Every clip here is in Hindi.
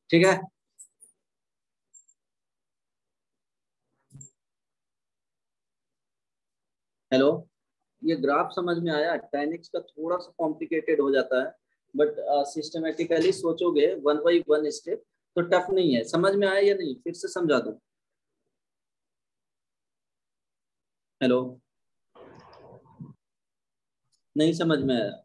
ठीक है। हेलो, ये ग्राफ समझ में आया? 10x का थोड़ा सा कॉम्प्लिकेटेड हो जाता है, बट सिस्टमेटिकली सोचोगे वन बाई वन स्टेप तो टफ नहीं है। समझ में आया या नहीं? फिर से समझा दूं? हेलो, नहीं समझ में आया?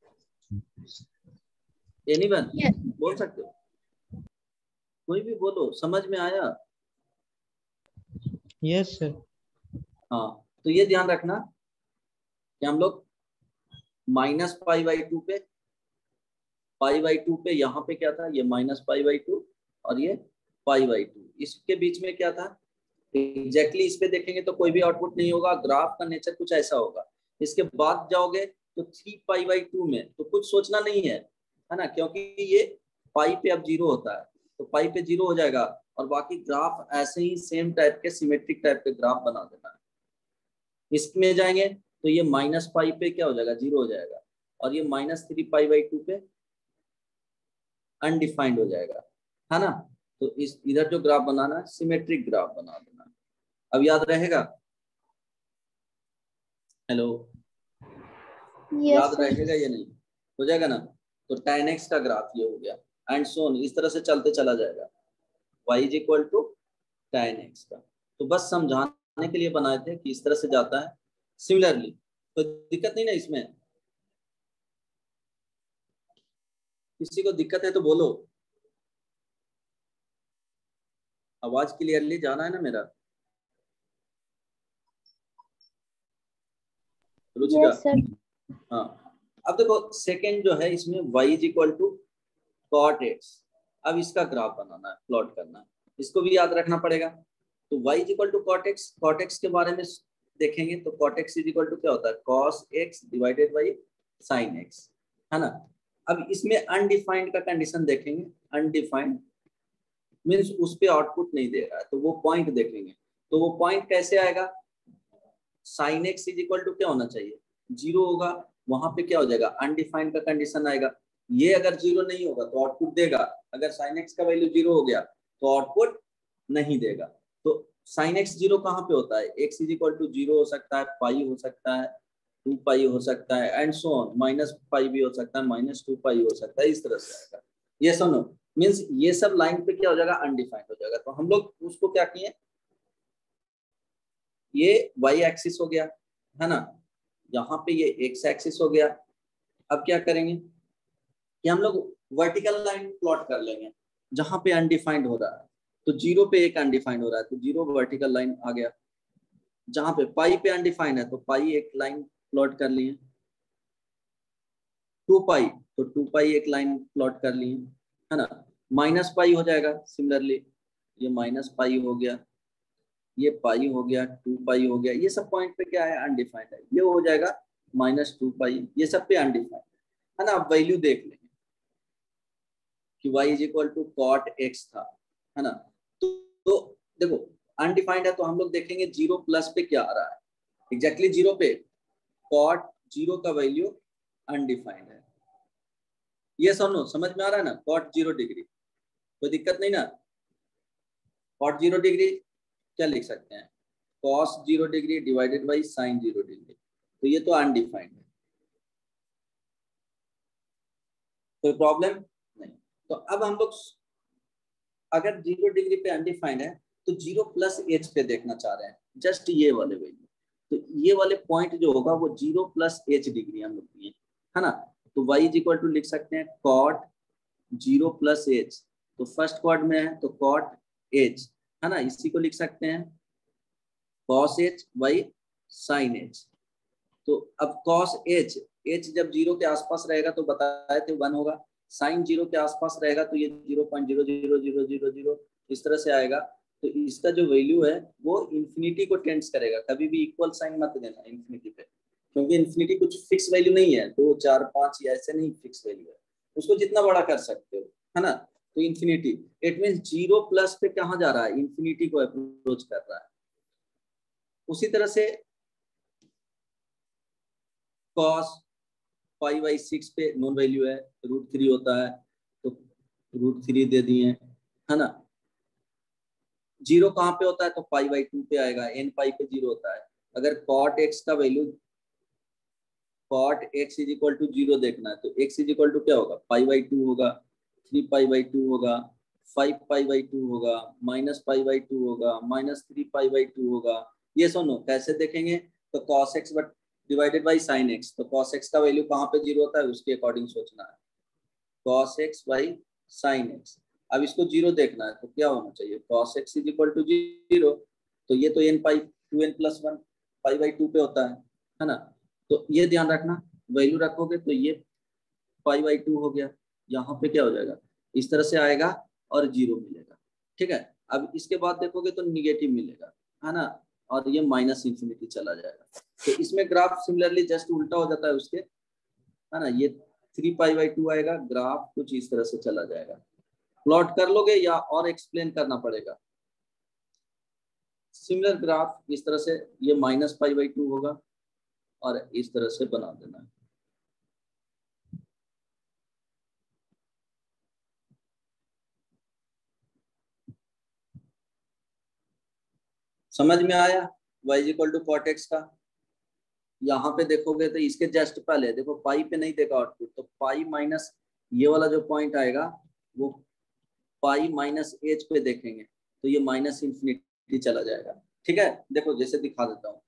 Anyone Yes. बोल सकते हो, कोई भी बोलो, समझ में आया? Yes sir. हाँ, तो ये ध्यान रखना कि हम लोग -π/2 पे, π/2 पे यहाँ पे क्या था, ये -π/2 और ये π/2, इसके बीच में क्या था एग्जैक्टली इस पे देखेंगे तो कोई भी आउटपुट नहीं होगा। ग्राफ का नेचर कुछ ऐसा होगा। इसके बाद जाओगे तो 3π/2 में तो कुछ सोचना नहीं है ना, क्योंकि ये पाई पे अब 0 होता है तो पाई पे 0 हो जाएगा, और बाकी ग्राफ ऐसे ही सेम टाइप के सिमेट्रिक टाइप के ग्राफ बना देना है। इसमें जाएंगे तो ये -π पे क्या हो जाएगा, 0 हो जाएगा, और ये -3π/2 पे अनडिफाइंड हो जाएगा, है ना। तो इस इधर जो ग्राफ बनाना है सिमेट्रिक ग्राफ बना देना है। अब याद रहेगा? हेलो, यस याद सर। रहेगा या नहीं? हो जाएगा ना। तो tan x का ग्राफ ये हो गया, एंड सोन इस तरह से चलते चला जाएगा, y is equal to tan x का। तो बस समझाने के लिए बनाए थे कि इस तरह से जाता है। सिमिलरली तो दिक्कत नहीं ना इसमें? किसी को दिक्कत है तो बोलो, आवाज क्लियरली जाना है ना मेरा? रुचिका? Yes sir. हाँ, अब देखो सेकंड जो है इसमें y is equal to cot x। अब इसका ग्राफ बनाना है, प्लॉट करना है, इसको भी याद रखना पड़ेगा। तो y is equal to cot x के बारे में देखेंगे तो cot x is equal to क्या होता है, cos x divided by sin x, है ना। अब इसमें अनडिफाइंड का कंडीशन देखेंगे। अनडिफाइंड मीन्स उस पे आउटपुट नहीं दे रहा है, तो वो पॉइंट देखेंगे। तो वो पॉइंट कैसे आएगा, sin x is equal to क्या होना चाहिए, 0 होगा। वहां पे क्या हो जाएगा, अनडिफाइंड का कंडीशन आएगा। ये अगर 0 नहीं होगा तो आउटपुट देगा, अगर sin x का वैल्यू 0 हो गया तो आउटपुट नहीं देगा। तो sin x 0 कहाँ पे होता है, x इज इक्वल टू 0 हो सकता है, पाई हो सकता है, 2π हो सकता है, एंड सो ऑन, -π भी हो सकता है, -2π हो सकता है, इस तरह से आएगा। ये सुनो, मीन्स ये सब लाइन पे क्या हो जाएगा, अनडिफाइंड हो जाएगा। तो हम लोग उसको क्या किए, ये y एक्सिस हो गया, है ना, यहाँ पे ये x एक्सिस हो गया। अब क्या करेंगे कि हम लोग वर्टिकल लाइन प्लॉट कर लेंगे जहां पे अनडिफाइंड हो रहा है। तो 0 पे एक अनडिफाइंड हो रहा है तो 0 वर्टिकल लाइन आ गया। जहां पे पाई पे अनडिफाइंड है तो पाई एक लाइन प्लॉट कर लिए। 2π तो 2π एक लाइन प्लॉट कर लिए, है ना। -π हो जाएगा सिमिलरली, ये -π हो गया, ये पाई हो गया, 2π हो गया। ये सब पॉइंट पे क्या है, अनडिफाइंड है, ये हो जाएगा -2π, ये सब पे अनडिफाइंड है ना। अब वैल्यू देख लेंगे कि y is equal to cot x था, है ना। तो देखो अनडिफाइंड है तो हम लोग देखेंगे 0 प्लस पे क्या आ रहा है, एग्जैक्टली 0 पे कॉट 0 का वैल्यू अनडिफाइंड है। ये सुनो, समझ में आ रहा है ना, कॉट 0 डिग्री, कोई दिक्कत नहीं ना। कॉट 0 डिग्री क्या लिख सकते हैं, cos 0 degree divided by sine 0 degree, तो ये तो अनडिफाइंड है, कोई प्रॉब्लम नहीं। तो अब हम लोग अगर 0 डिग्री पे अनडिफाइंड है तो 0 प्लस एच पे देखना चाह रहे हैं, जस्ट ये वाले वैल्यू। तो ये वाले पॉइंट जो होगा वो 0 प्लस एच डिग्री हम लोग दिए, है ना। तो y इज इक्वल टू लिख सकते हैं कॉट 0 प्लस एच, तो फर्स्ट क्वाड में है तो कॉट एच, है ना, इसी को लिख सकते हैं cos H by sine H. तो अब कॉस एच, एच जब 0 के आसपास रहेगा तो बताए थे 1 होगा, साइन 0 के आसपास रहेगा तो ये 0.00000 इस तरह से आएगा। तो इसका जो वैल्यू है वो इंफिनिटी को टेंड्स करेगा, कभी भी इक्वल साइन मत देना इंफिनिटी पे, क्योंकि इंफिनिटी कुछ फिक्स वैल्यू नहीं है, 2 4 5 या ऐसे नहीं फिक्स वैल्यू है, उसको जितना बड़ा कर सकते हो, है ना। तो इंफिनिटी इट मीन 0 प्लस पे कहाँ जा रहा है, इंफिनिटी को अप्रोच कर रहा है। उसी तरह से कॉस पाई/6 पे नॉन वैल्यू है, √3 होता है तो √3 दे दिए, है ना। जीरो कहाँ पे होता है तो पाई बाई 2 पे आएगा, एन पाई पे जीरो होता है। अगर कॉट एक्स का value cot x is equal to zero देखना है तो एक्स इज इक्वल टू क्या होगा, पाई बाई 2 होगा, 3 पाई बाई 2 होगा, 5 पाई बाई 2 होगा, माइनस पाई बाई 2 होगा, माइनस 3 पाई बाई 2 होगा। ये सुनो कैसे देखेंगे, तो cos x but divided by sine x, तो कॉस एक्स का वैल्यू कहाँ पे जीरो होता है उसके अकॉर्डिंग सोचना है, cos x by sine x. अब इसको जीरो देखना है तो क्या होना चाहिए, cos x is equal to zero, तो ये तो N pi 2n plus 1 pi by 2 पे होता है ना। तो ये ध्यान रखना, वैल्यू रखोगे तो ये पाई बाई 2 हो गया, यहाँ पे क्या हो जाएगा, इस तरह से आएगा और जीरो मिलेगा। ठीक है, अब इसके बाद देखोगे तो निगेटिव मिलेगा, है ना, और ये माइनस इंफिनिटी चला जाएगा। तो इसमें ग्राफ सिमिलरली जस्ट उल्टा हो जाता है उसके, है ना, ये 3 पाई बाई 2 आएगा, ग्राफ कुछ इस तरह से चला जाएगा। प्लॉट कर लोगे या और एक्सप्लेन करना पड़ेगा, सिमिलर ग्राफ इस तरह से ये माइनस पाई बाई 2 होगा और इस तरह से बना देना है। समझ में आया, y equal to cot x का। यहाँ पे देखोगे तो इसके जस्ट पहले देखो पाई पे नहीं देखा आउटपुट, तो पाई माइनस ये वाला जो पॉइंट आएगा वो पाई माइनस एच पे देखेंगे तो ये माइनस इंफिनिटी चला जाएगा। ठीक है, देखो जैसे दिखा देता हूँ,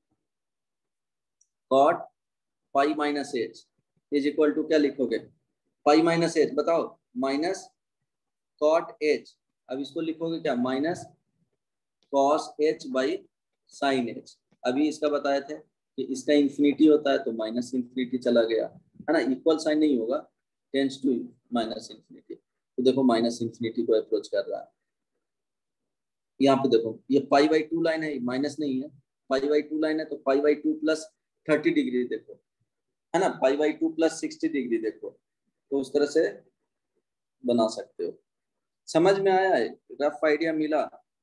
cot pi minus H is equal to क्या लिखोगे, पाई माइनस एच, बताओ, माइनस कॉट एच, अब इसको लिखोगे क्या, minus cos H by sine H. अभी इसका बताए थे कि इसका इंफिनिटी होता है तो माइनस इंफिनिटी चला गया, है ना, इक्वल साइन नहीं होगा, टेंस टू माइनस इंफिनिटी। तो देखो माइनस इंफिनिटी को अप्रोच कर रहा है। यहाँ पे देखो ये पाई बाई 2 लाइन है, माइनस नहीं है, पाई बाई 2 लाइन है, तो पाई बाई 2 प्लस 30 डिग्री देखो, है ना, पाई बाई 2 प्लस 60 डिग्री देखो, तो उस तरह से बना सकते हो। समझ में आया है, रफ आइडिया मिला।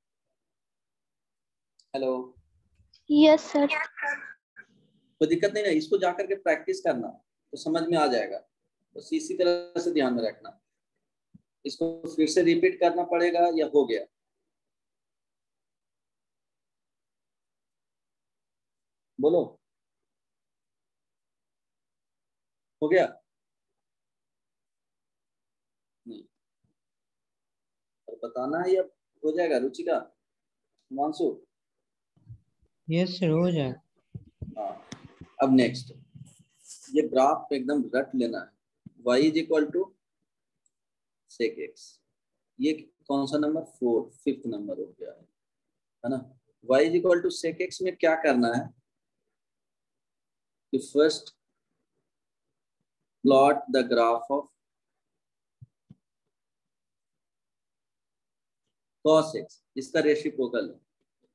Hello, yes sir. कोई दिक्कत नहीं ना, इसको जाकर के प्रैक्टिस करना तो समझ में आ जाएगा, बस इसी तरह से ध्यान में रखना। इसको फिर से रिपीट करना पड़ेगा या हो गया, बोलो, हो गया नहीं, और बताना है या हो जाएगा, रुचिका, मानसू। यस सर, हो जाए। हाँ, अब नेक्स्ट ये ग्राफ एकदम रट लेना है, y is equal to sec x, ये कौन सा नंबर, 5th नंबर हो गया है ना। y is equal to sec x में क्या करना है कि first plot the graph of cos x, इसका रेसिप्रोकल है,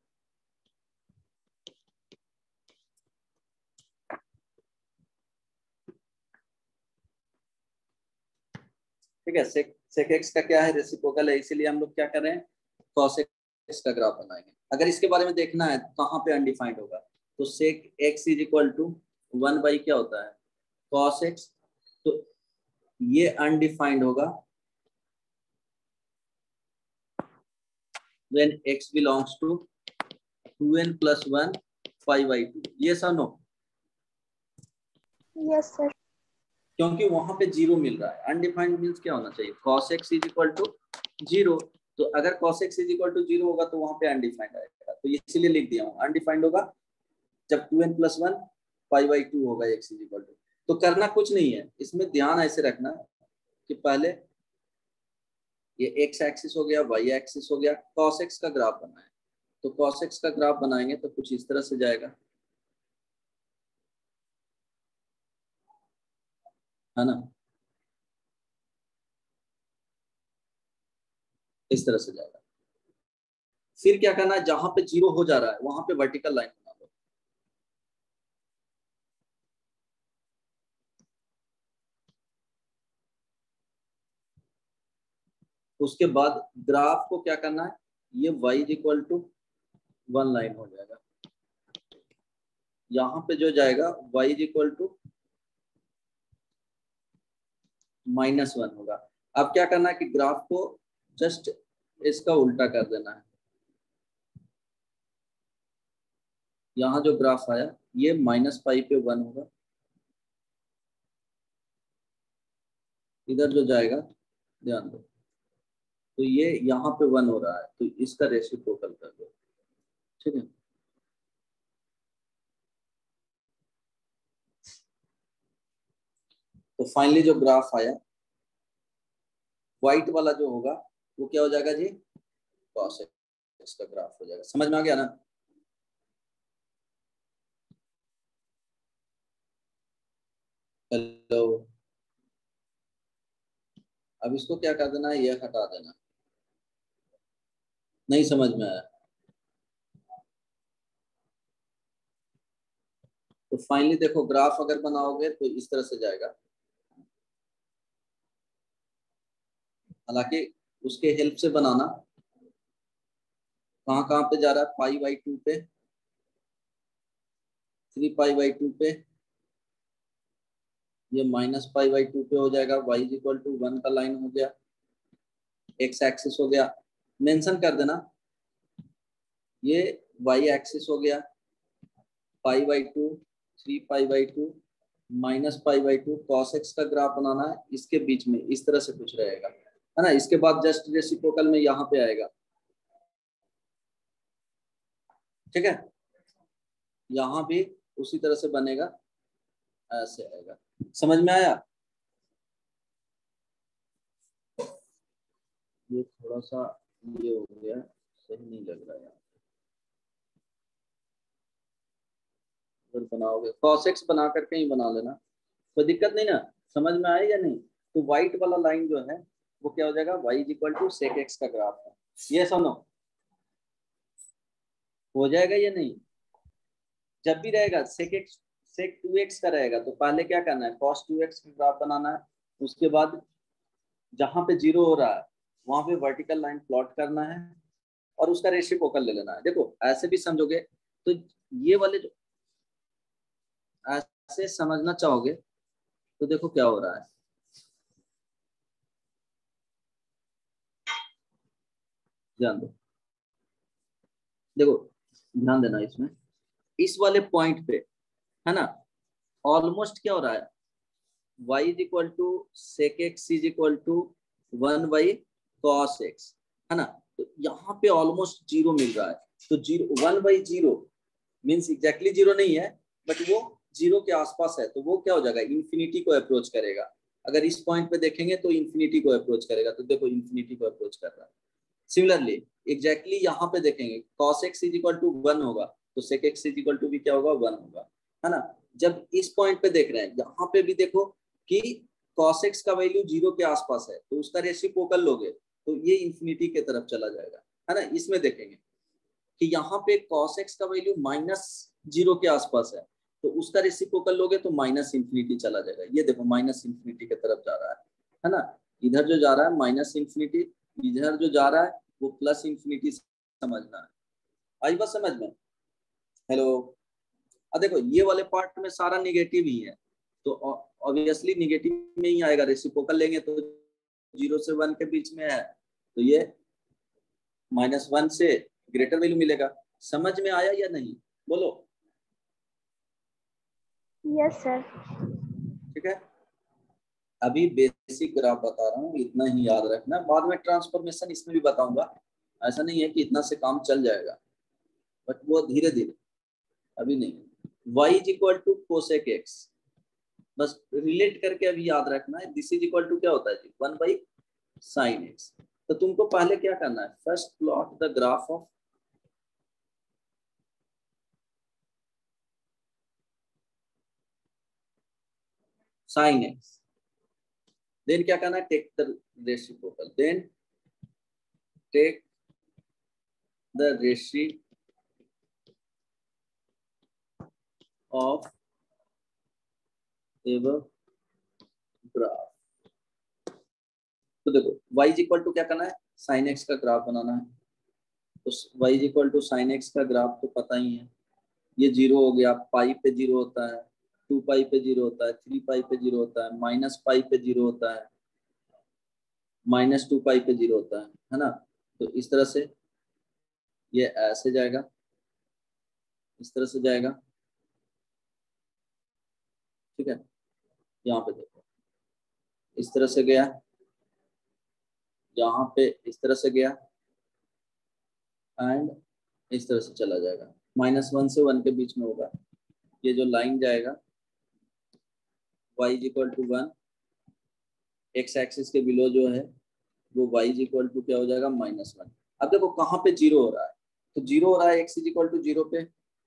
ठीक है, sec x का क्या है, रेसिप्रोकल है, इसीलिए हम लोग क्या कर रहे हैं, cos x का ग्राफ बनाएंगे। अगर इसके बारे में देखना है कहाँ पे अनडिफाइंड होगा, तो sec x is equal to 1 by क्या होता है, cos x, तो ये अनडिफाइंड होगा when x belongs to 2n plus 1 pi by 2, ये नो, यस सर। क्योंकि वहां पे जीरो मिल रहा है। अनडिफाइंड मींस क्या होना चाहिए, cos x is equal to zero, तो अगर cos x is equal to zero होगा तो वहां पे अनडिफाइंड आएगा, तो इसीलिए लिख दिया हूँ अनडिफाइंड होगा जब 2n प्लस 1 पाई बाई 2 होगा x इज इक्वल टू। तो करना कुछ नहीं है, इसमें ध्यान ऐसे रखना कि पहले ये x एक्सिस हो गया, y एक्सिस हो गया, cos x का ग्राफ बनाए, तो cos x का ग्राफ बनाएंगे तो कुछ इस तरह से जाएगा, है ना, इस तरह से जाएगा। फिर क्या करना है, जहां पे जीरो हो जा रहा है वहां पे वर्टिकल लाइन बना दो, उसके बाद ग्राफ को क्या करना है, ये y इक्वल टू 1 लाइन हो जाएगा, यहाँ पे जो जाएगा y इक्वल टू -1 होगा। अब क्या करना है कि ग्राफ को जस्ट इसका उल्टा कर देना है। यहाँ जो ग्राफ आया ये -पाई पे 1 होगा, इधर जो जाएगा ध्यान दो, तो ये यहाँ पे 1 हो रहा है, तो इसका रेसिप्रोकल कर दो, ठीक है। तो फाइनली जो ग्राफ आया व्हाइट वाला जो होगा वो क्या हो जाएगा जी, cos x का ग्राफ हो जाएगा। समझ में आ गया ना? हेलो, अब इसको क्या कर देना है, ये हटा देना। नहीं समझ में आया तो फाइनली देखो ग्राफ अगर बनाओगे तो इस तरह से जाएगा, हालांकि उसके हेल्प से बनाना। कहाँ कहाँ पे जा रहा है, पाई/2 पे, 3π/2 पे, ये -π/2 पे हो जाएगा। y=1 का लाइन हो गया, x एक्सिस हो गया, मेंशन कर देना ये y एक्सिस हो गया, π/2, 3π/2, -π/2, cos x का ग्राफ बनाना है, इसके बीच में इस तरह से कुछ रहेगा, है ना। इसके बाद जस्ट रेसिप्रोकल में यहाँ पे आएगा, ठीक है। यहाँ भी उसी तरह से बनेगा, ऐसे आएगा। समझ में आया? ये थोड़ा सा ये हो गया, सही नहीं लग रहा है। अगर बनाओगे cos x बना करके ही बना लेना, कोई दिक्कत नहीं ना। समझ में आया या नहीं? तो व्हाइट वाला लाइन जो है वो क्या हो जाएगा, y=sec x का ग्राफ है। ये सुनो, हो जाएगा या नहीं? जब भी रहेगा sec 2x का रहेगा तो पहले क्या करना है, cos 2x का ग्राफ बनाना है। उसके बाद जहां पे 0 हो रहा है वहां पे वर्टिकल लाइन प्लॉट करना है और उसका रेसिप्रोकल ले लेना है। देखो ऐसे भी समझोगे तो ये वाले जो ऐसे समझना चाहोगे तो देखो क्या हो रहा है, ध्यान दो। देखो ध्यान देना इसमें, इस वाले पॉइंट पे है ना, ऑलमोस्ट क्या हो रहा है, y=sec x = 1/cos x, है ना। तो यहाँ पे ऑलमोस्ट 0 मिल रहा है, तो 1/0 मीन्स एग्जैक्टली 0 नहीं है, बट वो 0 के आसपास है, तो वो क्या हो जाएगा, इन्फिनिटी को अप्रोच करेगा। अगर इस पॉइंट पे देखेंगे तो इन्फिनिटी को अप्रोच करेगा, तो देखो इन्फिनिटी को अप्रोच कर रहा है। सिमिलरली एग्जैक्टली यहाँ पे देखेंगे cos x = 1 होगा, तो sec x = भी क्या होगा, 1 होगा, है ना। जब इस पॉइंट पे देख रहे हैं, यहाँ पे भी देखो कि cos x का वैल्यू 0 के आसपास है, तो उसका रेसिप्रोकल लोगे तो ये इन्फिनिटी के तरफ चला जाएगा, है ना। इसमें देखेंगे कि यहाँ पे cos x का वैल्यू -0 के आसपास है, तो उसका रेसिप्रोकल लोगे तो -∞ चला जाएगा। ये देखो -∞ की तरफ जा रहा है ना। इधर जो जा रहा है -∞, इधर जो जा रहा है वो +∞ समझना है। आई बात समझ में? हेलो, अब देखो ये वाले पार्ट में सारा निगेटिव ही है, तो ऑब्वियसली निगेटिव में ही आएगा। रेसिप्रोकल लेंगे तो 0 से 1 के बीच में है, तो ये -1 से ग्रेटर वैल्यू मिलेगा। समझ में आया या नहीं, बोलो। Yes sir. ठीक है, अभी बेसिक ग्राफ बता रहा हूँ, इतना ही याद रखना। बाद में ट्रांसफॉर्मेशन इसमें भी बताऊंगा, ऐसा नहीं है कि इतना से काम चल जाएगा, बट वो धीरे धीरे, अभी नहीं। y = cosec x, बस रिलेट करके अभी याद रखना है। दिस = क्या होता है जी, 1/sin x। तो तुमको पहले क्या करना है, first plot the graph of sin x, then क्या करना है, take the reciprocal, then take the ratio of ever graph. तो देखो y क्या करना है, sin x का ग्राफ बनाना है। तो y sin x का ग्राफ तो पता ही है, ये 0 हो गया, पाई पे 0 होता है, 2π पे 0 होता है, 3π पे 0 होता है, -π पे 0 होता है, -2π पे 0 होता है ना। तो इस तरह से ये ऐसे जाएगा, इस तरह से जाएगा, ठीक है। यहाँ पे देखो इस तरह से गया, यहाँ पे इस तरह से गया एंड इस तरह से चला जाएगा। -1 से 1 के बीच में होगा। ये जो लाइन जाएगा y = 1, एक्स एक्सिस के बिलो जो है वो y = क्या हो जाएगा -1। अब देखो कहाँ पे 0 हो रहा है, तो 0 हो रहा है x = 0 पे,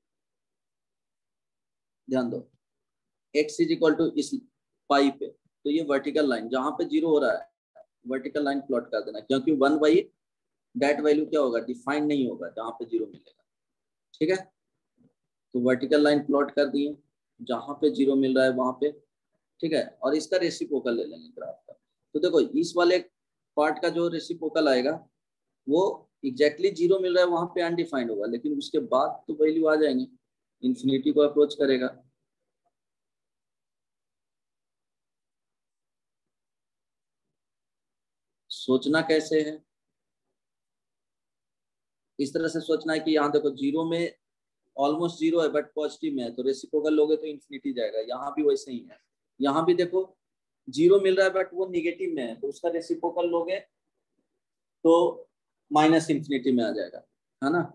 ध्यान दो x = इस पाई पे, तो ये वर्टिकल लाइन जहाँ पे 0 हो रहा है वर्टिकल लाइन प्लॉट कर देना, क्योंकि 1 बाई डेट वैल्यू क्या होगा, डिफाइंड नहीं होगा जहाँ पे 0 मिलेगा, ठीक है। तो वर्टिकल लाइन प्लॉट कर दिए जहाँ पे 0 मिल रहा है वहां पे, ठीक है। और इसका रेसिप्रोकल ले लेंगे ग्राफ का। तो देखो इस वाले पार्ट का जो रेसिप्रोकल आएगा वो एग्जैक्टली 0 मिल रहा है वहां पे अनडिफाइंड होगा, लेकिन उसके बाद तो वैल्यू आ जाएंगे, इन्फिनिटी को अप्रोच करेगा। सोचना कैसे है, इस तरह से सोचना है कि यहाँ देखो 0 में ऑलमोस्ट 0 है बट पॉजिटिव में है, तो रेसिप्रोकल लोगे तो इन्फिनिटी जाएगा। यहाँ भी वैसे ही है, यहाँ भी देखो 0 मिल रहा है बट वो निगेटिव में है, तो उसका रेसिप्रोकल लोगे तो -इन्फिनिटी में आ जाएगा, है ना।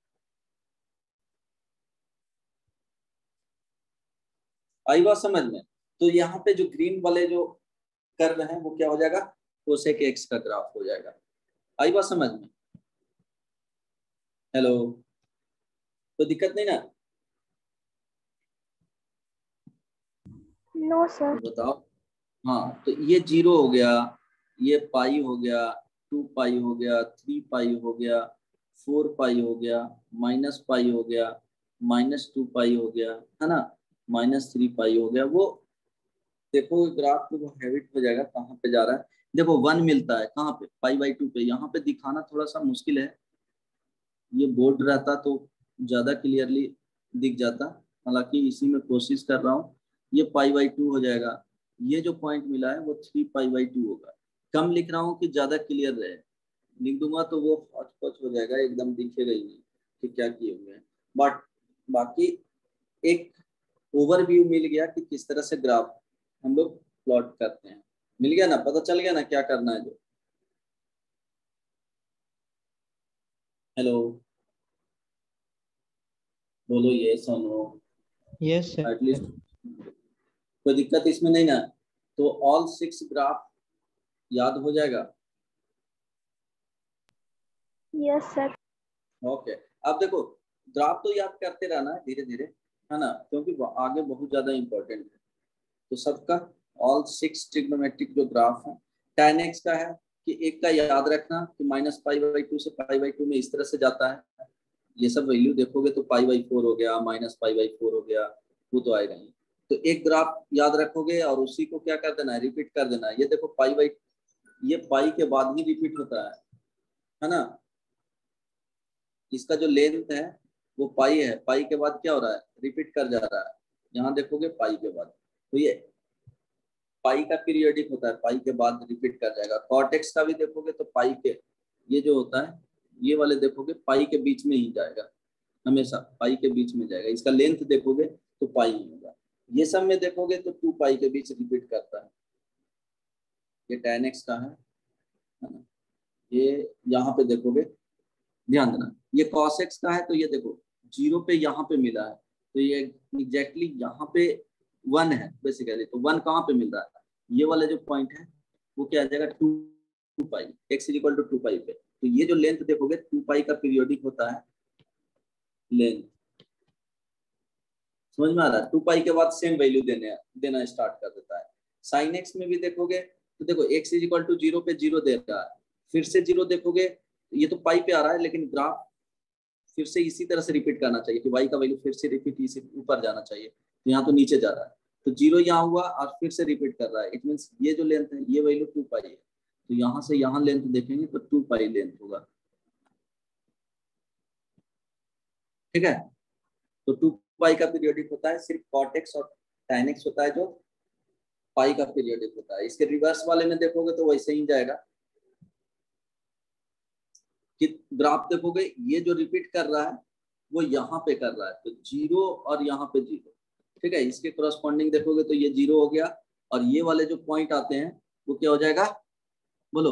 आई बात समझ में। तो यहाँ पे जो ग्रीन वाले जो कर्व हैं वो क्या हो जाएगा, कोसेक एक्स का ग्राफ हो जाएगा। आई बात समझ में, हेलो, तो दिक्कत नहीं ना। No sir. तो बताओ, हाँ तो ये 0 हो गया, ये पाई हो गया, 2 पाई हो गया, 3 पाई हो गया, 4 पाई हो गया, -पाई हो गया, -2 पाई हो गया, है ना, -3 पाई हो गया। वो देखो ग्राफ तो वो हैबिट हो जाएगा कहाँ पे जा रहा है। देखो 1 मिलता है कहाँ पे, π/2 पे। यहाँ पे दिखाना थोड़ा सा मुश्किल है, ये बोर्ड रहता तो ज्यादा क्लियरली दिख जाता, हालांकि इसी में कोशिश कर रहा हूँ। ये π/2 हो जाएगा, ये जो पॉइंट मिला है वो 3π/2 होगा। कम लिख रहा हूँ कि ज्यादा क्लियर रहे, लिख दूंगा तो वो हौच-पौच हो जाएगा, एकदम दिखेगा ही नहीं कि क्या किए हुए हैं। बट बाकी एक ओवरव्यू मिल गया कि किस तरह से ग्राफ हम लोग प्लॉट करते हैं, मिल गया ना, पता चल गया ना क्या करना है जो। हेलो, बोलो ये सुनो, यस सर। एटलीस्ट कोई दिक्कत इसमें नहीं ना। तो ऑल 6 ग्राफ याद हो जाएगा। Yes sir. ओके, अब देखो ग्राफ तो याद करते रहना है धीरे धीरे, है ना, क्योंकि वो आगे बहुत ज्यादा इंपॉर्टेंट है। तो सबका ऑल 6 ट्रिग्नोमेट्रिक जो ग्राफ है, tan x का है कि एक का याद रखना कि -π/2 से π/2 में इस तरह से जाता है। ये सब वैल्यू देखोगे तो π/4 हो गया, -π/4 हो गया, वो तो आएगा ही। तो एक ग्राफ याद रखोगे और उसी को क्या कर देना है, रिपीट कर देना है। ये देखो ये पाई के बाद ही रिपीट होता है ना। इसका जो लेंथ है वो पाई है, पाई के बाद क्या हो रहा है, रिपीट कर जा रहा है। यहाँ देखोगे पाई के बाद, तो ये पाई का पीरियोडिक होता है, पाई के बाद रिपीट कर जाएगा। कॉर्टेक्स का भी देखोगे तो पाई के, ये जो होता है ये वाले देखोगे पाई के बीच में ही जाएगा, हमेशा पाई के बीच में जाएगा। इसका लेंथ देखोगे तो पाई ही होगा। ये सब में देखोगे तो 2 पाई के बीच रिपीट करता है। ये tan x का है ना। ये यहाँ पे देखोगे, ध्यान देना, ये cos x का है, तो ये देखो 0 पे यहाँ पे मिला है, तो ये एग्जैक्टली यहाँ पे 1 है बेसिकली। तो 1 कहाँ पे मिल रहा है, ये वाला जो पॉइंट है वो क्या आ जाएगा, 2 पाई, x = 2 पाई पे। तो ये जो लेंथ देखोगे 2 पाई का पीरियोडिक होता है लेंथ, समझ में आ रहा है। 2 पाई के बाद सेम वैल्यू देना स्टार्ट कर देता है। साइन एक्स में भी देखोगे तो देखो x = 0 पे 0 दे रहा है, फिर से 0 देखोगे, ये तो पाई पे आ रहा है लेकिन ग्राफ फिर से इसी तरह से रिपीट करना चाहिए कि y का वैल्यू फिर से रिपीट इसी ऊपर जाना चाहिए। तो यहाँ तो नीचे जा रहा है, तो 0 यहाँ हुआ और फिर से रिपीट कर रहा है। इट मीन्स ये जो लेंथ है ये वैल्यू 2 पाई है, तो यहाँ से यहाँ लेंथ देखेंगे तो 2 पाई लेंथ होगा, ठीक है। तो 2 पाई का पीरियोडिक होता है, सिर्फ कॉर्टेक्स और tan x होता है जो पाई का पीरियोडिक होता है। इसके रिवर्स वाले में देखोगे तो वैसे ही जाएगा, कि ग्राफ देखोगे ये जो रिपीट कर रहा है वो यहाँ पे कर रहा है, तो 0 और यहाँ पे 0, ठीक है। इसके करस्पॉन्डिंग देखोगे तो ये 0 हो गया, और ये वाले जो पॉइंट आते हैं वो क्या हो जाएगा, बोलो।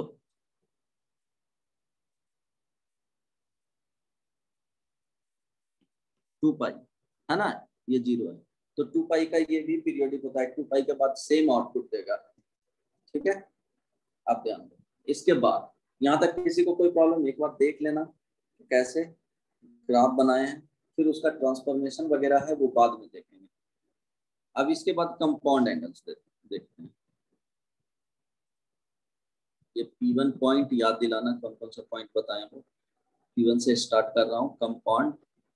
टू पाई, है ना, ये 0 है, तो 2 पाई का ये भी पीरियोडिक होता है, 2 पाई के बाद सेम आउटपुट देगा, ठीक है। आप ध्यान दो। इसके बाद यहाँ तक किसी को कोई प्रॉब्लम, एक बार देख लेना कैसे ग्राफ बनाए हैं, फिर उसका ट्रांसफॉर्मेशन वगैरह है वो बाद में देखेंगे। अब इसके बाद कंपाउंड एंगल्स देखते हैं। ये P1 पॉइंट याद दिलाना, कौन कौन सा पॉइंट बताए हो। P1 से स्टार्ट कर रहा हूँ, कंपाउंड।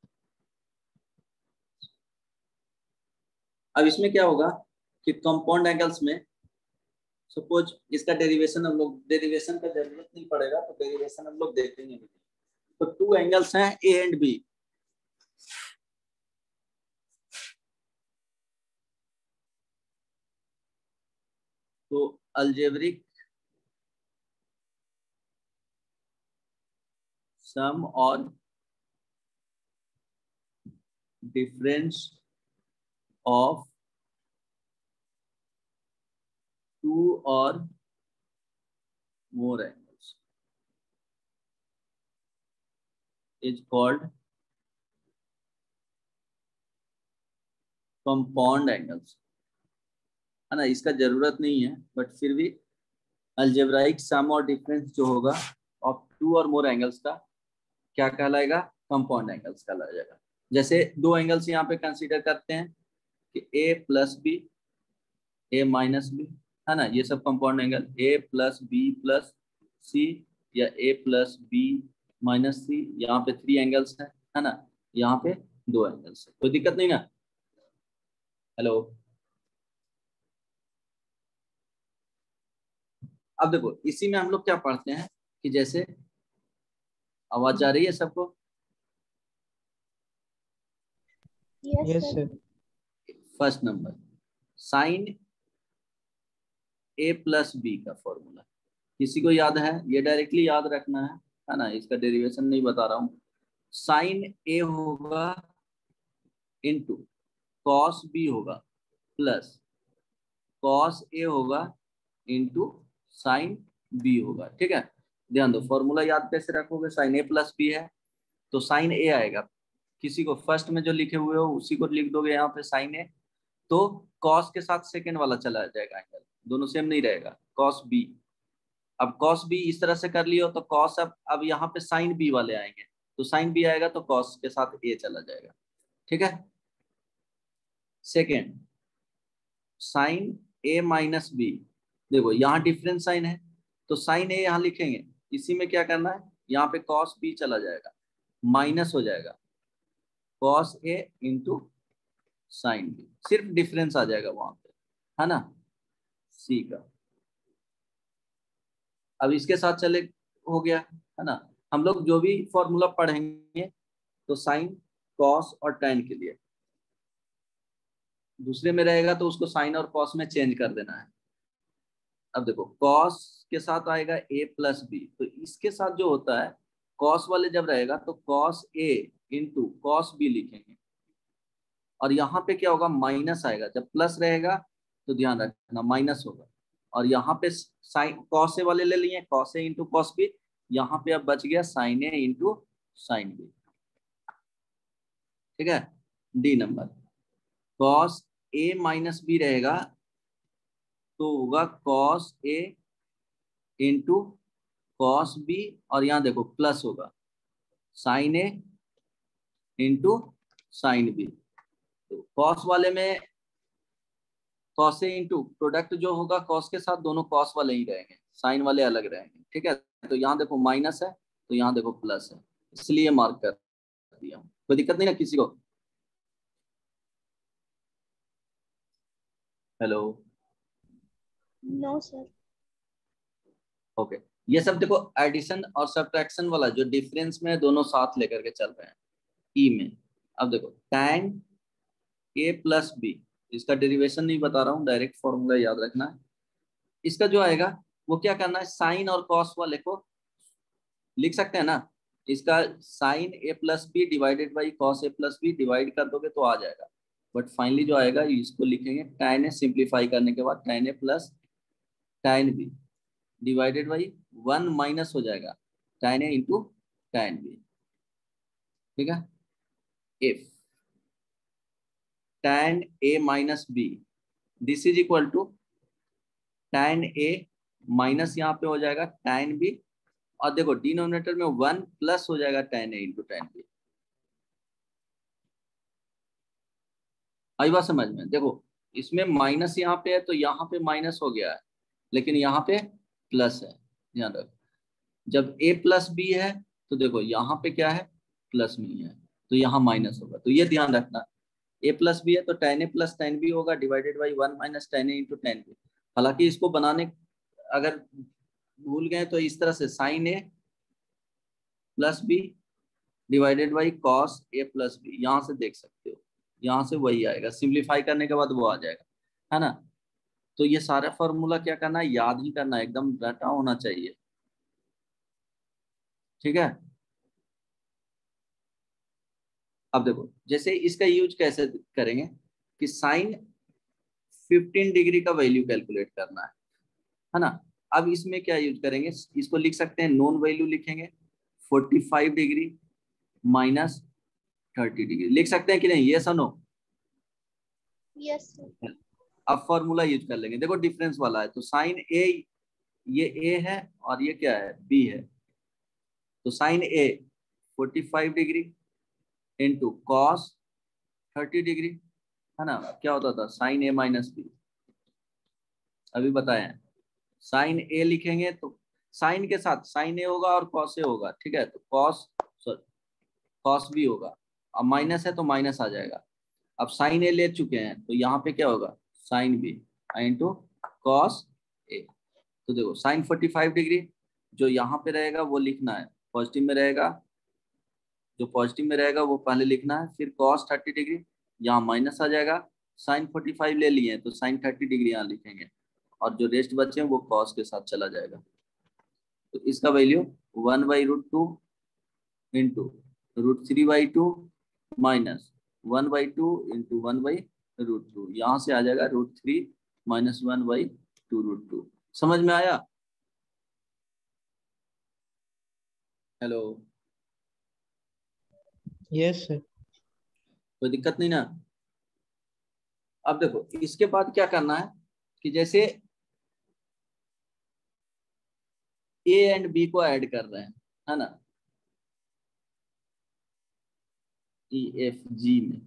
अब इसमें क्या होगा कि कंपाउंड एंगल्स में सपोज इसका डेरिवेशन हम लोग, डेरिवेशन का जरूरत नहीं पड़ेगा, तो डेरिवेशन हम लोग देखेंगे नहीं। तो 2 एंगल्स हैं ए एंड बी, तो अलजेब्रिक सम और डिफरेंस ऑफ 2 और more angles is called compound angles, है ना। इसका जरूरत नहीं है, बट फिर भी अलजेब्राइक सम और डिफरेंस जो होगा ऑफ 2 और मोर एंगल्स का क्या कहलाएगा, कंपाउंड एंगल्स कहलाया जाएगा। जैसे 2 एंगल्स यहाँ पे कंसीडर करते हैं कि A plus B, A minus B, है ना, ये सब compound angle, A plus B plus C, या A plus B minus C. यहाँ पे 3 एंगल्स है ना, यहाँ पे 2 एंगल्स है, कोई दिक्कत नहीं ना। हेलो, अब देखो इसी में हम लोग क्या पढ़ते हैं कि जैसे, आवाज जा रही है सबको? Yes sir. First number, sine A plus B का फॉर्मूला किसी को याद है? ये डायरेक्टली याद रखना है ना, इसका डेरिवेशन नहीं बता रहा हूँ। साइन ए होगा इनटू कॉस बी होगा प्लस कॉस ए होगा इनटू साइन बी होगा, ठीक है। ध्यान दो, फॉर्मूला याद कैसे रखोगे, साइन ए प्लस बी है तो साइन ए आएगा, किसी को फर्स्ट में जो लिखे हुए हो उसी को लिख दोगे यहाँ पे साइन ए, तो कॉस के साथ सेकेंड वाला चला जाएगा एंगल, दोनों सेम नहीं रहेगा, कॉस बी। अब कॉस बी इस तरह से कर लियो तो कॉस, अब यहाँ पे साइन बी वाले आएंगे, तो साइन बी आएगा तो कॉस के साथ ए चला जाएगा, ठीक है। Second, sine A minus B, देखो यहाँ डिफरेंस साइन है तो साइन ए यहाँ लिखेंगे, इसी में क्या करना है, यहाँ पे कॉस बी चला जाएगा, माइनस हो जाएगा cos A into sine B, सिर्फ डिफरेंस आ जाएगा वहां पे, है ना, सी का। अब इसके साथ चले, हो गया, है ना। हम लोग जो भी फॉर्मूला पढ़ेंगे तो साइन, कॉस और टैन के लिए, दूसरे में रहेगा तो उसको साइन और कॉस में चेंज कर देना है। अब देखो कॉस के साथ आएगा ए प्लस बी, तो इसके साथ जो होता है कॉस वाले जब रहेगा तो cos A into cos B लिखेंगे, और यहाँ पे क्या होगा, माइनस आएगा, जब प्लस रहेगा तो ध्यान रखना माइनस होगा, और यहाँ पे साइन कॉस ए वाले ले लिए, cos A into cos B, यहाँ पे अब बच गया sine A into sine B, ठीक है। D number, cos A minus B रहेगा तो होगा cos A into cos B, और यहाँ देखो प्लस होगा sine A into sine B, तो कॉस वाले में कॉस ए इंटू प्रोडक्ट जो होगा कॉस के साथ, दोनों कॉस वाले ही रहेंगे, साइन वाले अलग रहेंगे, ठीक है। तो यहाँ देखो माइनस है तो यहाँ देखो प्लस है, इसलिए मार्क कर दिया, कोई दिक्कत नहीं ना किसी को। Hello, no sir. ओके। ये सब देखो एडिशन और सब्ट्रैक्शन वाला जो डिफरेंस में दोनों साथ लेकर के चल रहे हैं ई में। अब देखो tan ए प्लस बी, इसका डेरिवेशन नहीं बता रहा हूँ, डायरेक्ट फॉर्मूला याद रखना है। इसका जो आएगा वो क्या करना है, साइन और कॉस वाले को लिख सकते हैं ना, इसका sine A plus B divided by cos A plus B divide कर दोगे तो आ जाएगा, बट फाइनली जो आएगा इसको लिखेंगे tan ए, सिंप्लीफाई करने के बाद tan A plus tan B divided by 1 minus हो जाएगा tan A into tan B. ठीक है, if tan A minus B this is equal to tan A minus यहाँ पे हो जाएगा tan बी, और देखो डिनोमिनेटर में 1 प्लस हो जाएगा tan A into tan B. आई बात समझ में? देखो इसमें माइनस यहाँ पे है तो यहाँ पे माइनस हो गया है, लेकिन यहाँ पे प्लस है। ध्यान रखो, जब a प्लस बी है तो देखो यहाँ पे क्या है, प्लस में ही है, तो यहाँ माइनस होगा। तो ये ध्यान रखना, a प्लस बी है तो tan a plus tan B होगा divided by 1 minus tan a into tan B. हालांकि इसको बनाने अगर भूल गए तो इस तरह से sine A plus B divided by cos A plus B, यहाँ से देख सकते हो, यहाँ से वही आएगा, सिंप्लीफाई करने के बाद वो आ जाएगा, है ना। तो ये सारा फॉर्मूला क्या करना है, याद ही करना है, एकदम रटा होना चाहिए। ठीक है, अब देखो जैसे इसका यूज कैसे करेंगे कि साइन 15 डिग्री का वैल्यू कैलकुलेट करना है ना। अब इसमें क्या यूज करेंगे, इसको लिख सकते हैं, नोन वैल्यू लिखेंगे 45 डिग्री माइनस 30 डिग्री, लिख सकते हैं कि नहीं, ये सुनो। Yes sir. अब फॉर्मूला यूज कर लेंगे, देखो डिफरेंस वाला है, तो साइन ए, ये ए है और ये क्या है, बी है, तो sine A 45 degree into cos 30 degree, है ना, क्या होता था साइन ए माइनस बी, अभी बताया। साइन ए लिखेंगे तो साइन के साथ साइन ए होगा और कॉस ए होगा, ठीक है, तो कॉस सॉरी कॉस बी होगा, अब माइनस है तो माइनस आ जाएगा। अब साइन ए ले चुके हैं तो यहाँ पे क्या होगा, sine B into cos A. तो देखो साइन 45 डिग्री जो यहाँ पे रहेगा वो लिखना है, पॉजिटिव में रहेगा, जो पॉजिटिव में रहेगा वो पहले लिखना है, फिर कॉस 30 डिग्री यहाँ माइनस आ जाएगा, साइन 45 ले लिए हैं तो साइन 30 डिग्री यहाँ लिखेंगे, और जो रेस्ट बचे हैं वो कॉस के साथ चला जाएगा। तो इसका वैल्यू 1/√2 इंटू √3/2 माइनस 1/2 इंटू 1/√2, यहाँ से आ जाएगा √3 माइनस 1/2√2। समझ में आया? Hello, yes sir. कोई दिक्कत नहीं ना? अब देखो इसके बाद क्या करना है कि जैसे ए एंड बी को ऐड कर रहे हैं, है ना, ई एफ जी में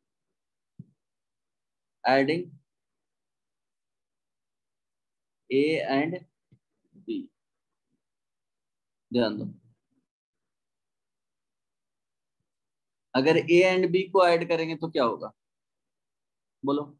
एडिंग ए एंड बी, ध्यान दो, अगर ए एंड बी को ऐड करेंगे तो क्या होगा, बोलो।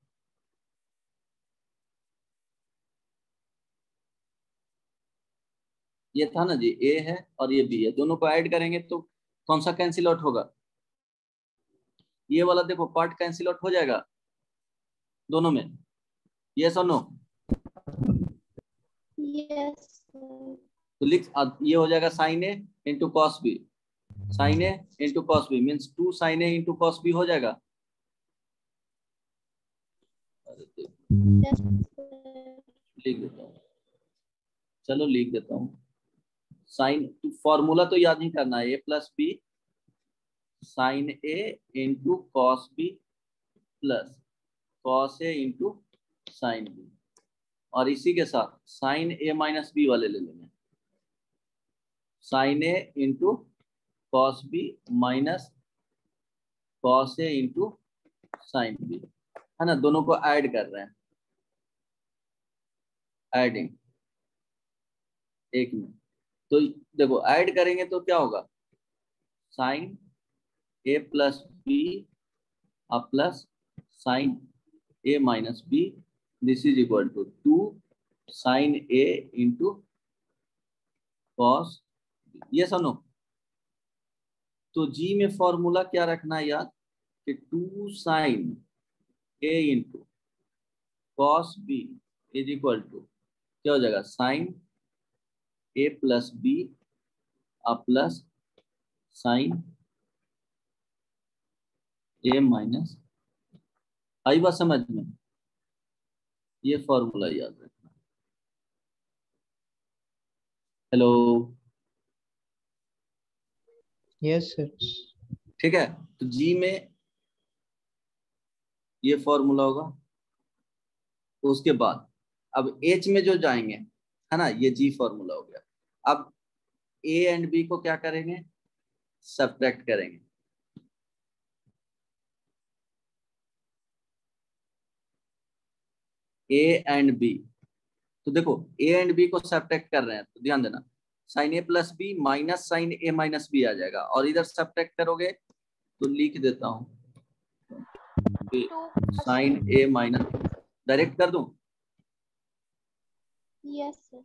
ये था ना जी, ए है और ये बी है, दोनों को ऐड करेंगे तो कौन सा कैंसिल आउट होगा, ये वाला देखो पार्ट कैंसिल आउट हो जाएगा दोनों में, यस और नो? Yes sir. तो लिख, ये हो जाएगा sine A into cos B, sine A into cos B means 2 sine A into cos B हो जाएगा। Yes sir. लिख देता हूँ, चलो लिख देता हूँ, साइन, फॉर्मूला तो याद नहीं करना है, A plus B sine A into cos B plus cos A into sine B, और इसी के साथ साइन ए माइनस बी वाले ले लेंगे, sine A into cos B minus cos A into sine B, है ना, दोनों को ऐड कर रहे हैं, एडिंग एक में, तो देखो ऐड करेंगे तो क्या होगा, sine A plus B plus sine A minus B this is equal to 2 sine A into cos, ये सुनो। तो जी में फॉर्मूला क्या रखना है यार, कि 2 sine A into cos B is equal to क्या हो जाएगा, sine A plus B plus sine A minus, आई बात समझ में? ये फॉर्मूला याद रखना। Hello, yes sir. ठीक है। तो जी में ये फॉर्मूला होगा, उसके बाद अब एच में जो जाएंगे, है ना, ये जी फॉर्मूला हो गया। अब ए एंड बी को क्या करेंगे, सब्ट्रैक्ट करेंगे। ए एंड बी, तो देखो ए एंड बी को सब्ट्रैक्ट कर रहे हैं तो ध्यान देना, sine A plus B minus sine A minus B आ जाएगा, और इधर सब्ट्रैक्ट करोगे तो लिख देता हूं साइन ए माइनस, डायरेक्ट कर दूं? Yes sir.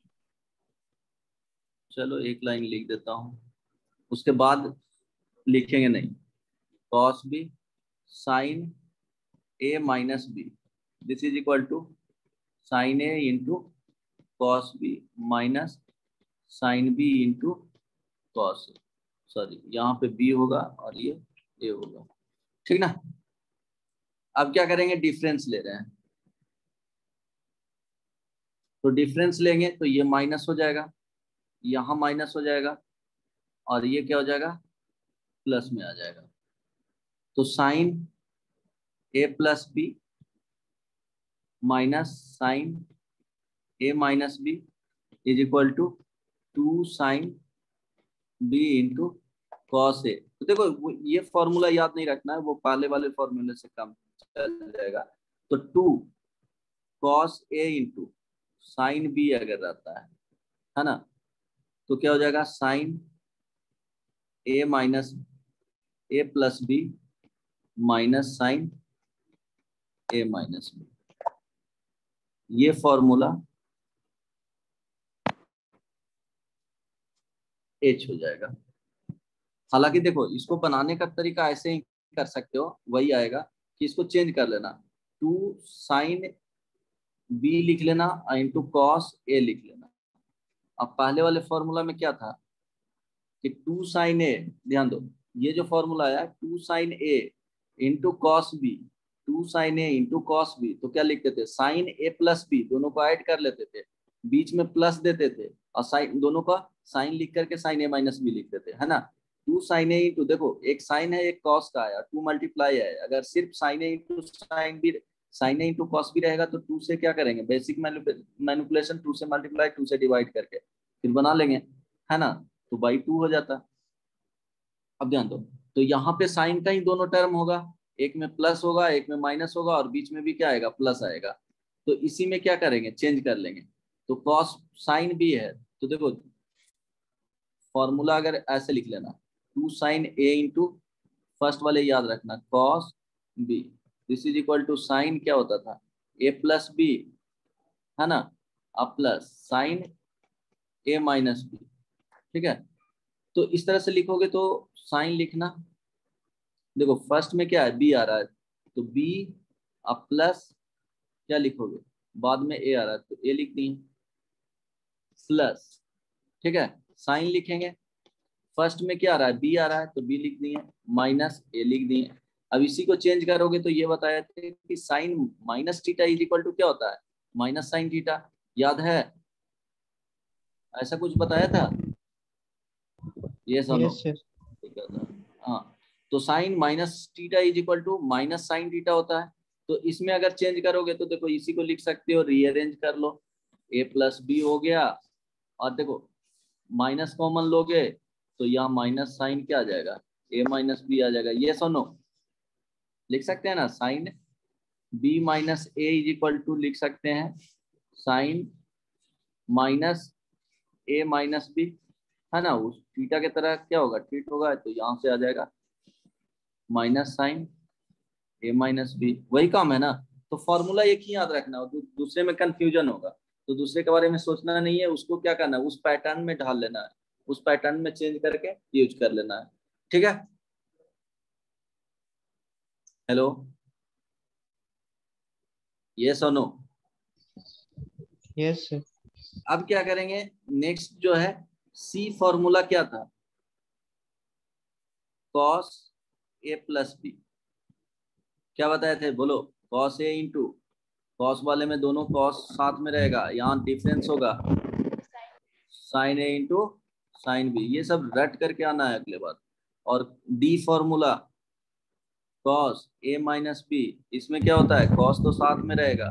चलो एक लाइन लिख देता हूं, उसके बाद लिखेंगे नहीं, cos B sine A minus B, this is equal to sine A into cos B minus sine B into cos, sorry यहाँ पे बी होगा और ये ए होगा, ठीक ना। अब क्या करेंगे, डिफरेंस ले रहे हैं, तो डिफरेंस लेंगे तो ये माइनस हो जाएगा, यहाँ माइनस हो जाएगा, और ये क्या हो जाएगा, प्लस में आ जाएगा। तो sine A plus B minus sine A minus B is equal to 2 sine B into cos A. तो देखो ये फॉर्मूला याद नहीं रखना है, वो पहले वाले फॉर्मूले से कम चल जाएगा। तो 2 cos A into sine B अगर रहता है ना, तो क्या हो जाएगा, sine A minus A plus B minus sine A minus B, ये फॉर्मूला एच हो जाएगा। हालांकि देखो इसको बनाने का तरीका ऐसे ही कर सकते हो, वही आएगा कि इसको चेंज कर लेना, 2 साइन बी लिख लेना इंटू कॉस ए लिख लेना। अब पहले वाले फॉर्मूला में क्या था कि 2 साइन ए, ध्यान दो ये जो फॉर्मूला आया 2 sine A into cos B, 2 sine A into cos B, तो क्या लिखते थे, साइन ए प्लस बी, दोनों को ऐड कर लेते थे, बीच में प्लस देते थे, और साइन दोनों का साइन लिख करके साइन ए माइनस बी लिखते थे, है ना। 2 साइन ए इंटू, देखो एक साइन है एक कॉस का आया, 2 मल्टीप्लाई है, अगर सिर्फ sine A into sine B, sine A into cos B रहेगा तो 2 से क्या करेंगे, बेसिक मैनिपुलेशन, 2 से मल्टीप्लाई 2 से डिवाइड करके फिर बना लेंगे, है ना, तो बाई 2 हो जाता। अब ध्यान दो, तो यहाँ पे साइन का ही दोनों टर्म होगा, एक में प्लस होगा एक में माइनस होगा, और बीच में भी क्या आएगा, प्लस आएगा। तो इसी में क्या करेंगे, चेंज कर लेंगे। तो कॉस साइन बी है, तो देखो फॉर्मूला अगर ऐसे लिख लेना, 2 साइन ए इंटू, फर्स्ट वाले याद रखना, cos B, this is equal to sine क्या होता था, ए प्लस बी, है ना, अब plus sine A minus B, ठीक है। तो इस तरह से लिखोगे तो साइन लिखना, देखो फर्स्ट में क्या है, बी आ रहा है, तो बी, अब प्लस क्या लिखोगे, बाद में ए आ रहा है तो ए लिख दिए, प्लस, ठीक है, साइन लिखेंगे, फर्स्ट में क्या आ रहा है, बी आ रहा है तो बी लिख दिए, माइनस ए लिख दिए। अब इसी को चेंज करोगे तो ये बताया थे कि sine minus theta is equal to क्या होता है, माइनस साइन थीटा, याद है, ऐसा कुछ बताया था, ये सुनो। Yes sir. हाँ, तो sine minus theta is equal to minus sine theta होता है। तो इसमें अगर चेंज करोगे तो देखो इसी को लिख सकते हो, रीअरेंज कर लो, ए प्लस बी हो गया, और देखो माइनस कॉमन लोगे तो यहाँ माइनस साइन क्या आ जाएगा, ए माइनस बी आ जाएगा, ये सुनो लिख सकते हैं ना, sine B minus A is equal to लिख सकते हैं sine minus A minus B, है ना, उस थीटा के तरह क्या होगा, ठीक होगा, तो यहाँ से आ जाएगा minus sine A minus B, वही काम है ना। तो फॉर्मूला एक ही याद रखना, दूसरे में कंफ्यूजन होगा, तो दूसरे के बारे में सोचना नहीं है, उसको क्या करना है, उस पैटर्न में ढाल लेना है, उस पैटर्न में चेंज करके यूज कर लेना है, ठीक है। हेलो, ये सुनो, यस सर। अब क्या करेंगे, नेक्स्ट जो है सी फॉर्मूला क्या था, कॉस ए प्लस बी, क्या बताए थे बोलो, कॉस ए इंटू कॉस वाले में दोनों कॉस साथ में रहेगा, यहाँ डिफरेंस होगा sine A into sine B, ये सब रट करके आना है अगले बार। और D formula cos A minus B, इसमें क्या होता है कॉस तो साथ में रहेगा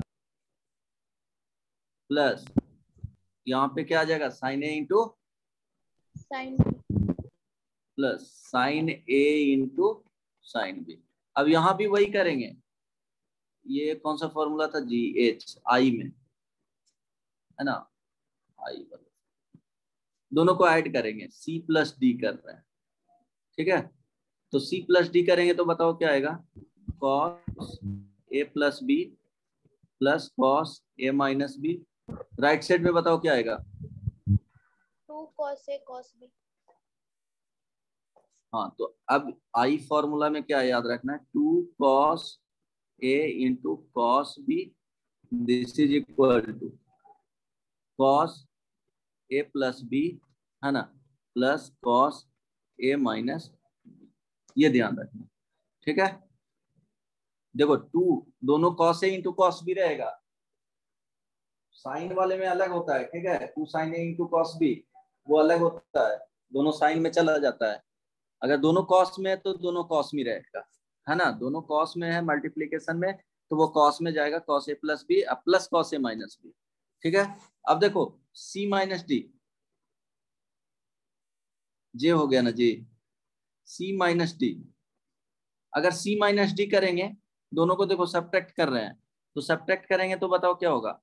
प्लस यहाँ पे क्या आ जाएगा sine A into sine plus sine A into sine B. अब यहाँ भी वही करेंगे, ये कौन सा फॉर्मूला था जी एच आई में है ना, आई वाला दोनों को ऐड करेंगे, सी प्लस डी कर रहे हैं, ठीक है। तो सी प्लस डी करेंगे तो बताओ क्या आएगा, cos A plus B plus cos A minus B, right side में बताओ क्या आएगा, 2 cos A cos B। हाँ तो अब आई फॉर्मूला में क्या याद रखना है, 2 cos A into cos B, this is equal to cos A plus B है ना प्लस cos A माइनस, ये ध्यान रखना, ठीक है। देखो 2 दोनों cos A into cos B रहेगा, साइन वाले में अलग होता है, ठीक है, 2 sin A into cos B वो अलग होता है, दोनों साइन में चला जाता है। अगर दोनों कॉस में है तो दोनों कॉस में रहेगा, है ना, दोनों कॉस में है मल्टीप्लीकेशन में तो वो कॉस में जाएगा, cos A plus B plus cos A minus B, ठीक है। अब देखो सी माइनस डी, जे हो गया ना जी, सी माइनस डी, अगर सी माइनस डी करेंगे दोनों को, देखो सब्ट्रैक्ट कर रहे हैं तो सब्ट्रैक्ट करेंगे तो बताओ क्या होगा,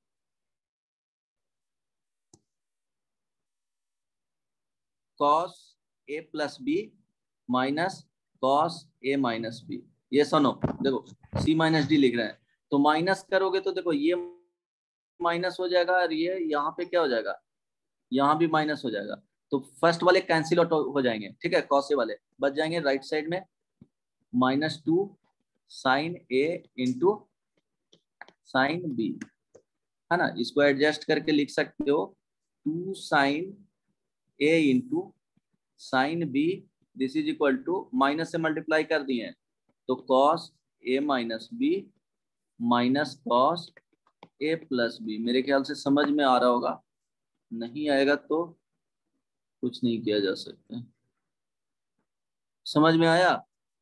cos A plus B minus cos A minus B, ये सुनो देखो सी माइनस डी लिख रहे हैं तो माइनस करोगे तो देखो ये माइनस हो जाएगा और ये यहाँ पे क्या हो जाएगा, यहाँ भी माइनस हो जाएगा, तो फर्स्ट वाले कैंसिल आउट हो जाएंगे, ठीक है, कॉस ए वाले बच जाएंगे राइट साइड में, -2 sine A into sine B, है ना, इसको एडजस्ट करके लिख सकते हो 2 sine A into sine B, this is equal to minus से मल्टीप्लाई कर दिए हैं तो cos A minus B minus cos A plus B. मेरे ख्याल से समझ में आ रहा होगा, नहीं आएगा तो कुछ नहीं किया जा सकता। समझ में आया,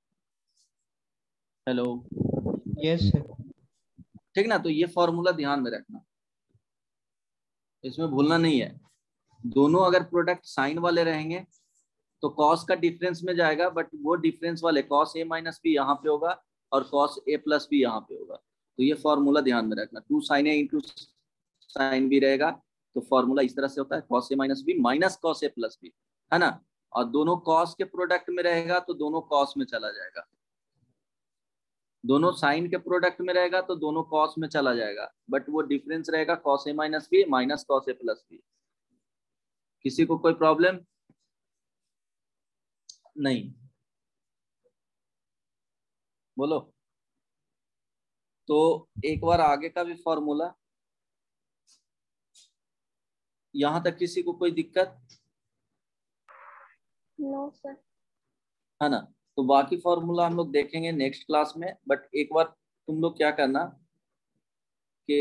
हेलो, यस सर। ठीक ना, तो ये फॉर्मूला ध्यान में रखना, इसमें भूलना नहीं है, दोनों अगर प्रोडक्ट साइन वाले रहेंगे तो कॉस का डिफरेंस में जाएगा, बट वो डिफरेंस वाले कॉस ए माइनस बी यहाँ पे होगा और कॉस ए प्लस बी यहाँ पे होगा, तो ये फॉर्मूला ध्यान में रखना, 2 sine A into sine B रहेगा तो फॉर्मूला इस तरह से होता है cos A minus B minus cos A plus B, है ना, और दोनों कॉस के प्रोडक्ट में रहेगा तो दोनों कॉस में चला जाएगा, दोनों साइन के प्रोडक्ट में रहेगा तो दोनों कॉस में चला जाएगा, बट वो डिफरेंस रहेगा cos A minus B minus cos A plus B. किसी को कोई प्रॉब्लम नहीं, बोलो। तो एक बार आगे का भी फॉर्मूला, यहां तक किसी को कोई दिक्कत, नो सर। है ना, तो बाकी फॉर्मूला हम लोग देखेंगे नेक्स्ट क्लास में, बट एक बार तुम लोग क्या करना कि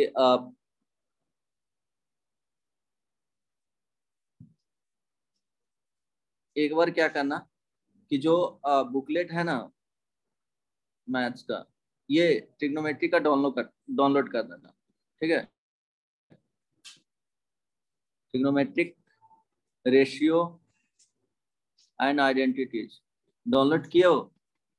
एक बार क्या करना कि जो बुकलेट है ना मैथ्स का, ये ट्रिग्नोमेट्री का डाउनलोड कर देना, ठीक है, trigonometric ratio and identities download किए हो,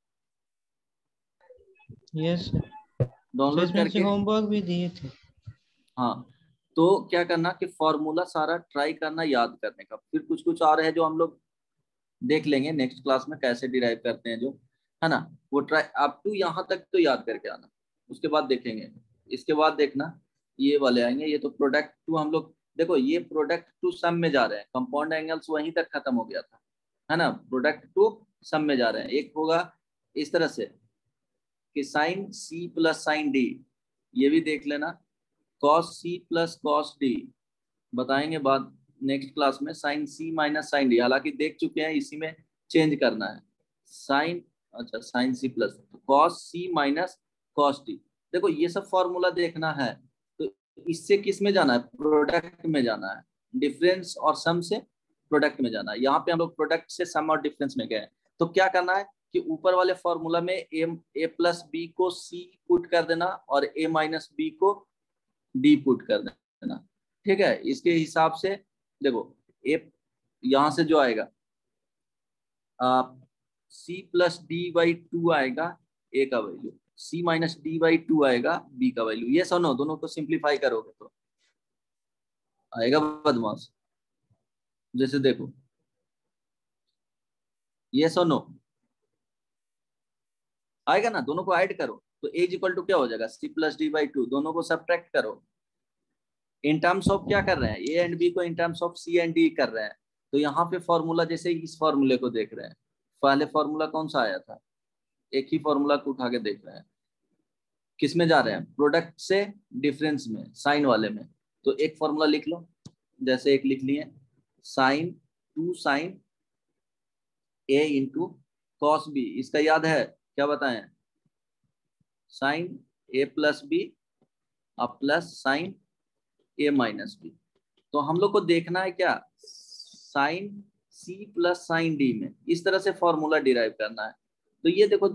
यस सर। डाउनलोड करके होमवर्क भी दिए थे। हाँ, तो क्या करना कि फॉर्मूला सारा ट्राई करना याद करने का, फिर कुछ कुछ आ रहे हैं जो हम लोग देख लेंगे नेक्स्ट क्लास में कैसे डिराइव करते हैं जो, है ना, वो ट्राई अप टू यहाँ तक तो याद करके आना, उसके बाद देखेंगे, इसके बाद देखना ये वाले आएंगे, ये तो प्रोडक्ट टू हम लोग, देखो ये प्रोडक्ट टू सम में जा रहे हैं, कंपाउंड एंगल्स वहीं तक खत्म हो गया था, है ना, प्रोडक्ट टू सम में जा रहे हैं, एक होगा इस तरह से कि sine C plus sine D, ये भी देख लेना, cos C plus cos D, बताएंगे बाद नेक्स्ट क्लास में, sine C minus sine D, हालांकि देख चुके हैं, इसी में चेंज करना है, साइन, अच्छा sine C plus cos C minus cos T. देखो ये सब फॉर्मूला देखना है तो इससे किस में जाना है, प्रोडक्ट में जाना है, डिफरेंस और सम से प्रोडक्ट में जाना है। यहाँ पे हम लोग प्रोडक्ट से सम और डिफरेंस में गए। तो क्या करना है कि ऊपर वाले फॉर्मूला में ए प्लस बी को सी पुट कर देना और ए माइनस बी को डी पुट कर देना। ठीक है, इसके हिसाब से देखो ए यहां से जो आएगा C plus D by two आएगा ए का value, C minus D by two आएगा बी का वैल्यू। ये सुनो, दोनों को सिंप्लीफाई करोगे तो आएगा बदमाश। जैसे देखो ये सुनो आएगा ना, दोनों को ऐड करो तो ए इक्वल टू क्या हो जाएगा, C plus D by two. दोनों को सब्ट्रैक्ट करो, इन टर्म्स ऑफ क्या कर रहे हैं, ए एंड बी को in terms of C and D कर रहे हैं। तो यहाँ पे फॉर्मूला जैसे इस फॉर्मूले को देख रहे हैं, पहले फॉर्मूला कौन सा आया था, एक ही फॉर्मूला को उठा के देख रहे हैं, किस में जा रहे हैं, प्रोडक्ट से डिफरेंस में, साइन वाले में। तो एक फॉर्मूला लिख लो, जैसे एक लिख लिए sine two sine A into cos B. इसका याद है क्या बताएं, साइन ए प्लस बी और plus sine A minus B. तो हम लोग को देखना है क्या, sine C plus sine D में इस तरह से फॉर्मूला डिराइव करना है। तो ये देखो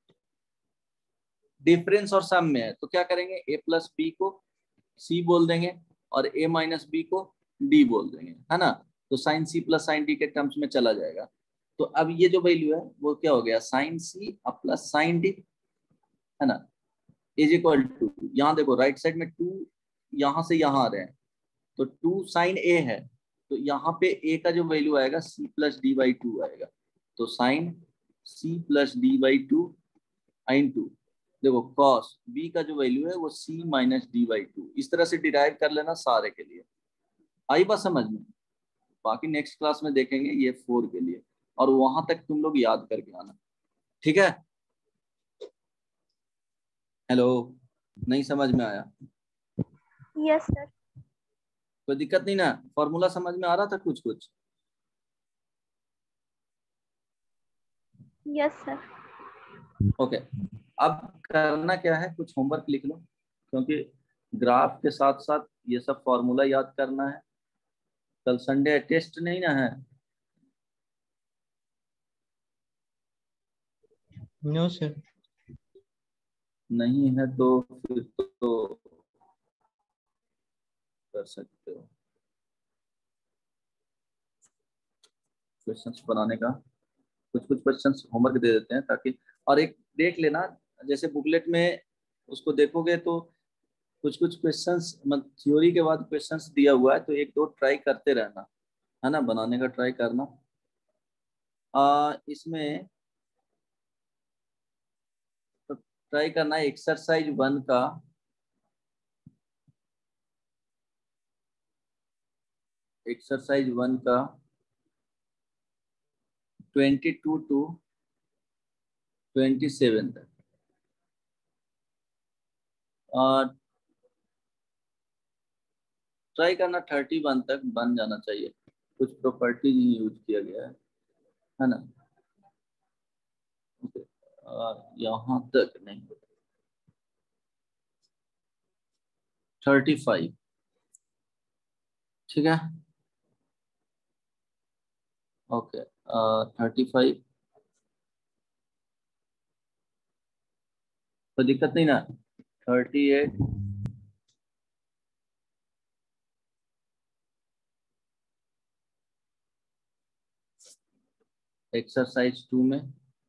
डिफरेंस और सम में है तो क्या करेंगे, ए प्लस बी को सी बोल देंगे और ए माइनस बी को डी बोल देंगे, है ना। तो sine C plus sine D के टर्म्स में चला जाएगा। तो अब ये जो वैल्यू है वो क्या हो गया, sine C plus sine D, है ना, इज इक्वल टू, यहाँ देखो राइट साइड में टू यहाँ से यहाँ आ रहे हैं तो टू साइन ए है, तो यहाँ पे ए का जो वैल्यू आएगा C plus D by two आएगा। तो sine C plus D by two into देखो कॉस बी का जो वैल्यू है वो C minus D by two. इस तरह से डिराइव कर लेना सारे के लिए। आई बात समझ में, बाकी नेक्स्ट क्लास में देखेंगे ये 4 के लिए, और वहां तक तुम लोग याद करके आना, ठीक है। हेलो, नहीं समझ में आया, यस सर। कोई दिक्कत नहीं ना, फॉर्मूला समझ में आ रहा था कुछ कुछ। Yes sir. ओके, अब करना क्या है, कुछ होमवर्क लिख लो, क्योंकि ग्राफ के साथ साथ ये सब फॉर्मूला याद करना है। कल संडे है, टेस्ट नहीं ना है। No sir. नहीं है तो फिर तो कर सकते हो क्वेश्चंस बनाने का, कुछ कुछ क्वेश्चंस होमवर्क दे देते हैं ताकि, और एक देख लेना जैसे बुकलेट में उसको देखोगे तो कुछ कुछ क्वेश्चंस मतलब थ्योरी के बाद क्वेश्चंस दिया हुआ है तो एक दो ट्राई करते रहना, है ना, बनाने का ट्राई करना। इसमें तो ट्राई करना है एक्सरसाइज 1 का, एक्सरसाइज 1 का 22 टू 27 तक। ट्राई करना 31 तक बन जाना चाहिए, कुछ प्रॉपर्टीज ही यूज किया गया है ना। यहाँ तक नहीं, 35, ठीक है। ओके 35, कोई दिक्कत नहीं ना, 38, एक्सरसाइज 2 में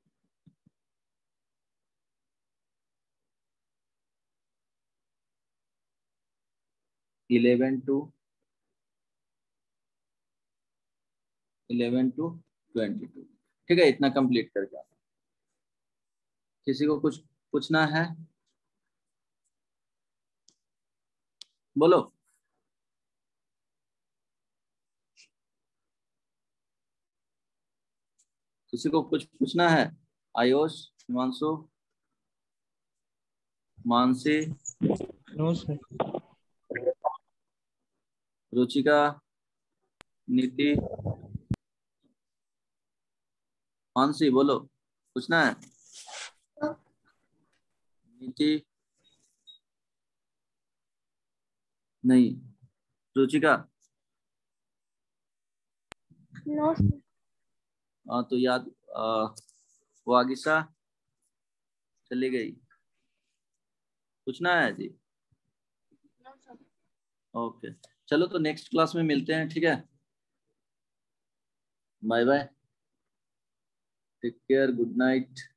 11 टू 22, ठीक है। इतना कंप्लीट करके आना। किसी को कुछ पूछना है, बोलो। किसी को कुछ पूछना है, आयुष, हिमांशु, मानसी, नो सर। रुचिका, नीति, मानसी बोलो। पूछना है? नीति नहीं, रुचिका? No sir. तो याद वागिसा चली गई। पूछना है जी? No sir. ओके, चलो तो नेक्स्ट क्लास में मिलते हैं, ठीक है? Bye bye, take care, good night.